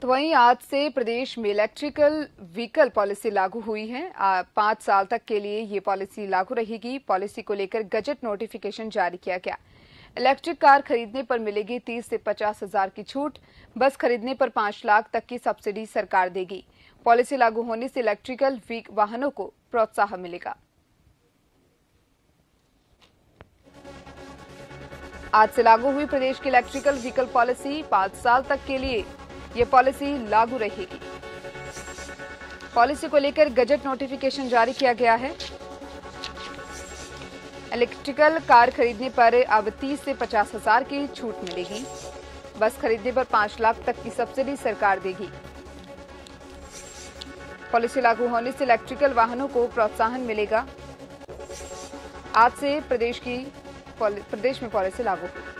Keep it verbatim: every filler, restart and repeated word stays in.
तो वहीं आज से प्रदेश में इलेक्ट्रिकल व्हीकल पॉलिसी लागू हुई है। पांच साल तक के लिए ये पॉलिसी लागू रहेगी। पॉलिसी को लेकर गजट नोटिफिकेशन जारी किया गया। इलेक्ट्रिक कार खरीदने पर मिलेगी तीस से पचास हजार की छूट। बस खरीदने पर पांच लाख तक की सब्सिडी सरकार देगी। पॉलिसी लागू होने से इलेक्ट्रिकल वाहनों को प्रोत्साहन मिलेगा। आज से लागू हुई प्रदेश की इलेक्ट्रिकल व्हीकल पॉलिसी। पांच साल तक के लिए ये पॉलिसी लागू रहेगी। पॉलिसी को लेकर गजट नोटिफिकेशन जारी किया गया है। इलेक्ट्रिकल कार खरीदने पर अब तीस से पचास हजार की छूट मिलेगी। बस खरीदने पर पांच लाख तक की सब्सिडी सरकार देगी। पॉलिसी लागू होने से इलेक्ट्रिकल वाहनों को प्रोत्साहन मिलेगा। आज से प्रदेश की प्रदेश में पॉलिसी लागू हुई।